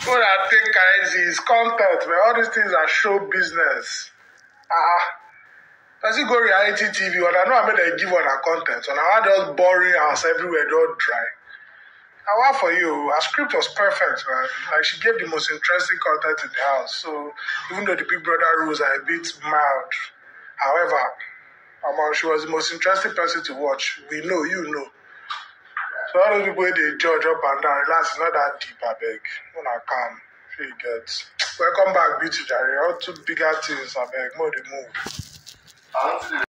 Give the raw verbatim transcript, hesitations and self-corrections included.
What I think guys is content, man. All these things are show business. Ah, does it go reality T V? Or I know I made a give on our content, so now I just boring house everywhere, don't dry. I want for you. Her script was perfect, man. Like she gave the most interesting content in the house. So even though the Big Brother rules are a bit mild, however, um, she was the most interesting person to watch. We know, you know. So all those people they judge up and down, relax, it's not that deep, I beg. When I come, she gets. Welcome back, beauty Jerry. All two bigger things, I beg. More they move.